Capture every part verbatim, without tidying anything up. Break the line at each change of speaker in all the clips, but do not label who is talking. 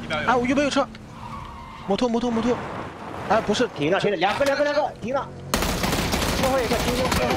哎，我右边有车，摩托摩托摩托，哎，不是，
停了停了，两个两个两个停了，最后一个停住，最后，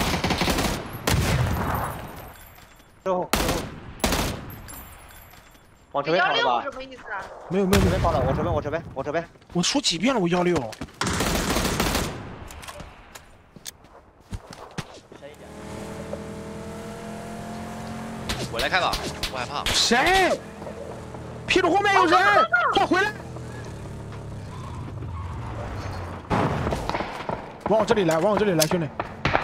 最后，往这边跑了吧？
什么意思啊？
没有没有没有，
这边跑了，我这边我这边我这边，
我说几遍了，我幺六。
我来开吧，我害怕。
谁？屁股后面有人，快回来！往我这里来，往我这里来，兄弟。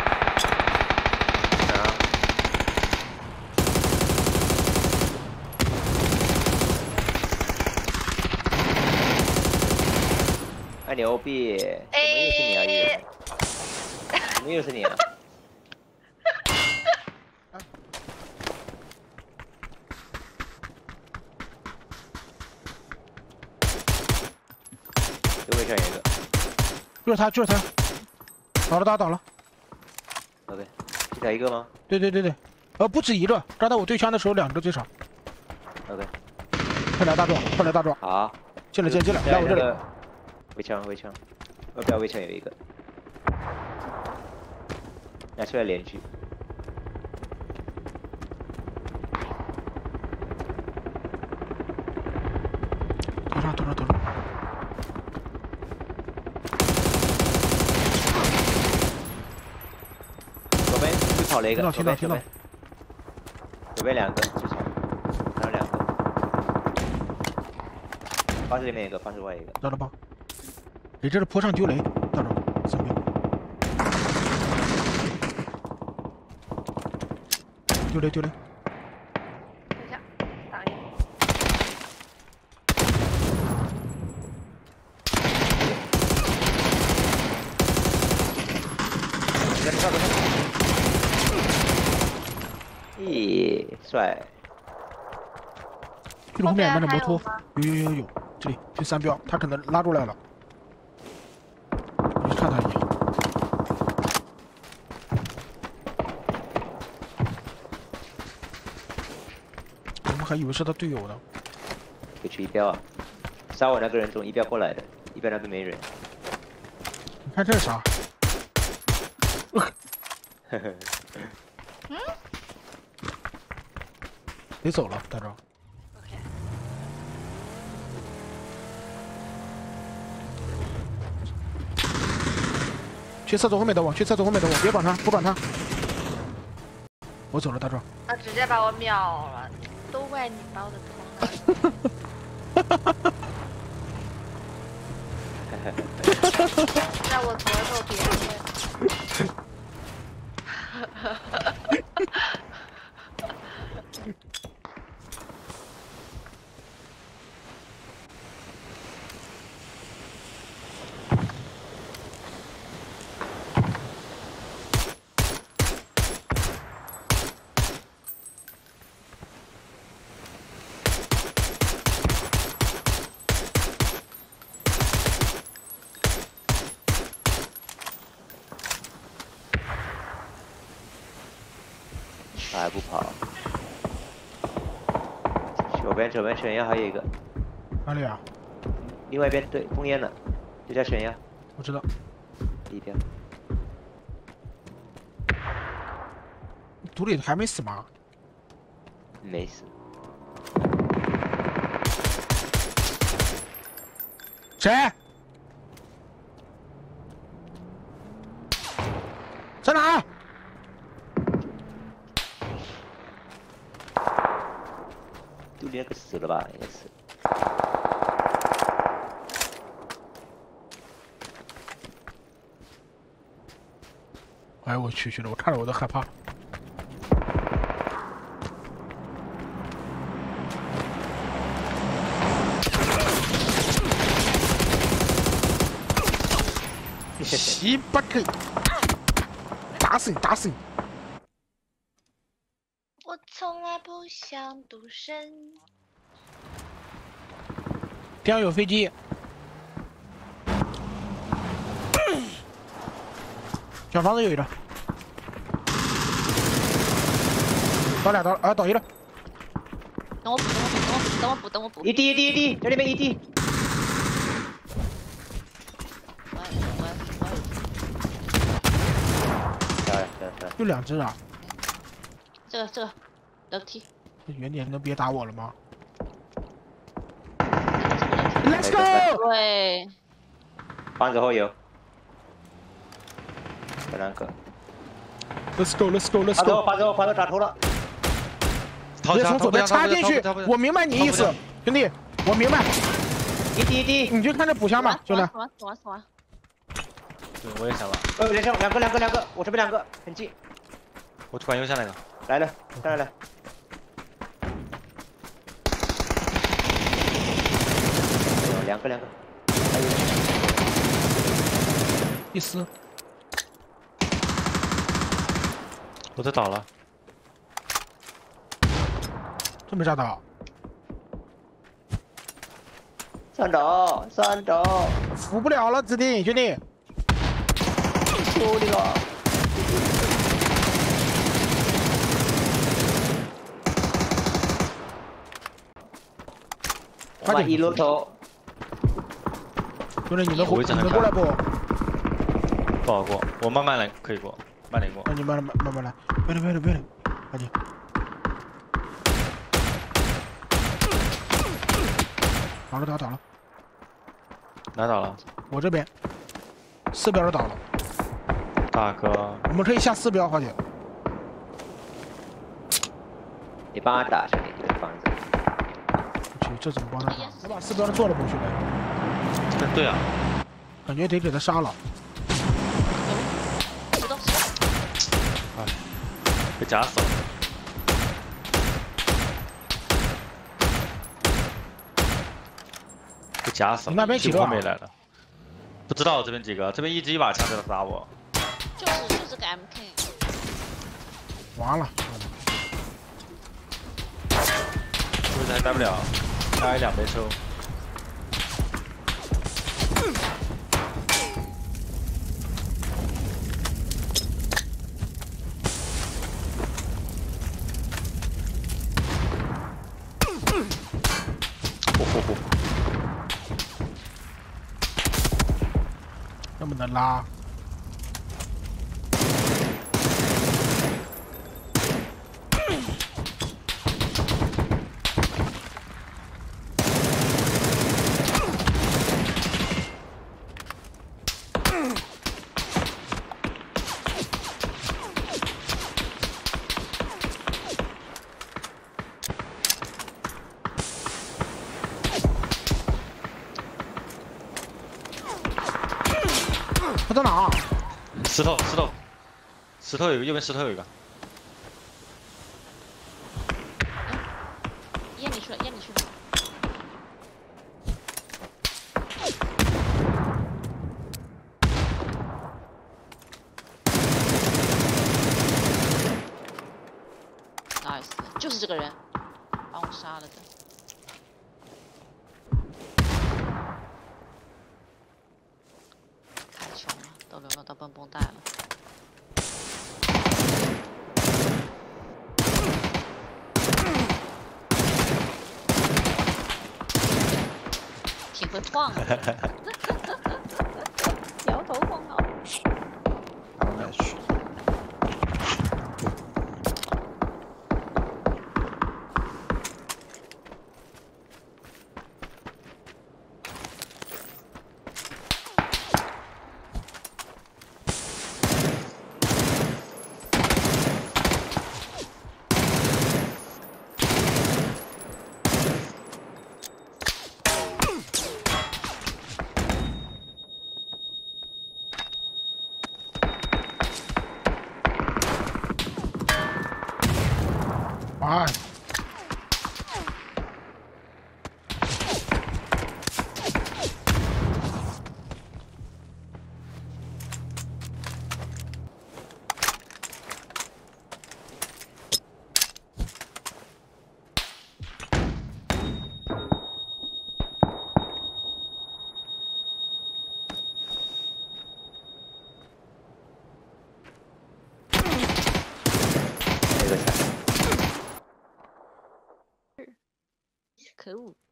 哎牛逼！怎么又是你啊？怎么又是你啊？ 右边上有一个，
就是他，就是他，倒了，打倒了。
OK， 这条一个吗？
对对对对，呃，不止一个，刚才我对枪的时候两个最少。
OK，
快来大壮，快来大壮。
好，
进来进来进来，来我这里。
围墙围墙，我标围墙有一个，拿出来连狙。
头上头上头上。
左边又跑了一个，
听到听到听到。
左边两个，至少还有两个。八十里面一个，八十外一个。
知道吧？你这是坡上丢雷，大壮，三秒。丢雷丢雷。
等一下，打一。
咦，帅！
屁股后面那辆摩托，有有有有，这里这三标，他可能拉出来了。我去看他一眼。我们还以为是他队友呢。
可以去一标啊！杀我那个人从一标过来的，一标那边没人。
你看这是啥？呵呵。
嗯？
得走了，大壮。
OK。
去厕所后面等我，去厕所后面等我，别管他，不管他。我走了，大壮。
他直接把我秒了，都怪你把我的头。在我左手边。
还不跑？左边左边悬崖还有一个。
哪里啊？
另外一边对，封烟了，就在悬崖。
我知道。
低调。
毒里还没死吗？
没死。
谁？在哪？
杜里那个死了吧？应该是。
哎我去，兄弟，我看了我都害怕。西巴克，打死你，打死你！
我从来不想独身。
边上有飞机，小房子有一个，倒俩倒啊倒一个。
等我补，等我补，等我补。 等我补，等我补。
一滴一滴一滴，这里面一滴。
我我我
下来下来下来。
就两只啊！
这个这个楼梯。
远点能别打我了吗
这个
？Let's go！
对。
房子后有。这两个。
Let's go, let's go, let's
发头
go！
发头发头打头了。
直接从左边插进去，我明白你意思，兄弟，我明白。
一滴一滴，
你就看着补枪吧，兄弟。
死完死完死完。
对，我也想了。
呃，人生两个两个两个，我这边两个，很近。
我管右下那个。
来了，上来了。两个两个，还有。
第四。
我这倒了，
这没炸到，
上岛上岛，
扶不了了，子弟兄弟，
求你了！
快点
一楼头，
兄弟，你能
我一直很
你能过来不？
不好过，我慢慢来可以过，慢点过。
那你慢慢慢慢来，别了别了别了，赶紧。倒了倒了倒了，
哪倒了？
我这边四标都倒了，
大哥，
我们可以下四标，花姐。
你帮他打兄弟，这个房子。
我去，这怎么帮他打？我把四标都做了不，兄弟。
对啊，
感觉得给他杀了。
哎，被夹死了。被夹死了。
你那边几个、啊？
没来了。不知道这边几个，这边一直一把枪在那打我。
就是就是个 M K。
完了。
位置还待不了，还有两杯抽。
能不能拉？他在哪？
石头，石头，石头有一个，右边石头有一个。
烟里去了，烟里去了。nice， 就是这个人，把我杀了的。 都流落到蹦蹦带了。挺会晃的，摇头晃脑。
来去。
可恶。